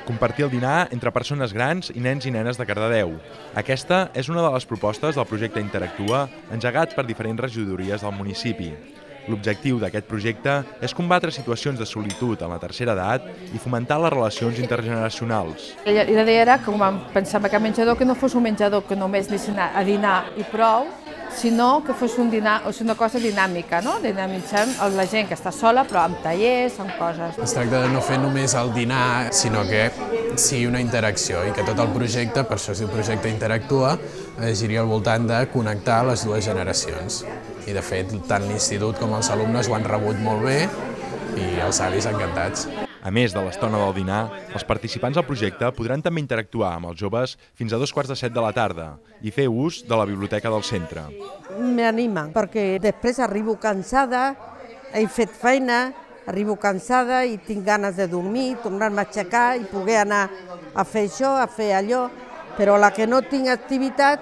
compartir el dinar entre persones grans i nens i nenes de Cardedeu. Aquesta és una de les propostes del projecte Interactua, engegat per diferents regidories del municipi. L'objectiu d'aquest projecte és combatre situacions de solitud en la tercera edat i fomentar les relacions intergeneracionals. La idea era que vam pensar en aquest menjador que no fos un menjador que només anessin a dinar i prou, sinó que fos una cosa dinàmica, no? Dinamitzant la gent que està sola, però amb tallers, amb coses. Es tracta de no fer només el dinar, sinó que sigui una interacció i que tot el projecte, per això es diu projecte Interactua, giria al voltant de connectar les dues generacions. I de fet, tant l'institut com els alumnes ho han rebut molt bé i els avis encantats. A més de l'estona del dinar, els participants del projecte podran també interactuar amb els joves fins a 7:15 de la tarda i fer ús de la biblioteca del centre. M'anima, perquè després arribo cansada, he fet feina, arribo cansada i tinc ganes de dormir, tornar-me a aixecar i poder anar a fer això, a fer allò, però la que no tinc activitat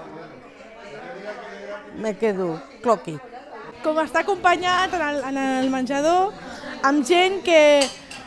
me quedo cloqui. Com està acompanyat en el menjador amb gent que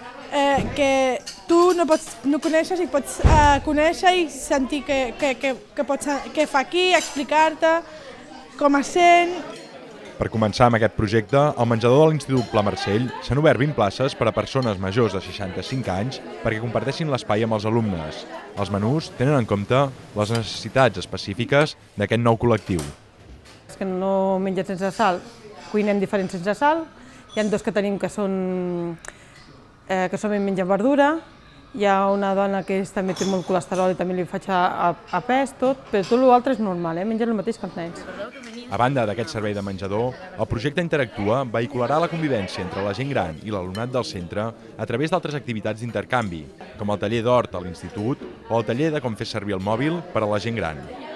tu no coneixes i pots conèixer i sentir què fa aquí, explicar-te com es sent. Per començar amb aquest projecte, al menjador de l'Institut Pla Marcell s'han obert 20 places per a persones majors de 65 anys perquè comparteixin l'espai amb els alumnes. Els menús tenen en compte les necessitats específiques d'aquest nou col·lectiu. És que no mengen sense sal, cuinem diferents sense sal. Hi ha dos que tenim que són mengen verdura. Hi ha una dona que també té molt colesterol i també li faig a pes tot, però tot l'altre és normal, mengen el mateix que els nens. A banda d'aquest servei de menjador, el projecte Interactua vehicularà la convivència entre la gent gran i l'alumnat del centre a través d'altres activitats d'intercanvi, com el taller d'hort a l'institut o el taller de com fer servir el mòbil per a la gent gran.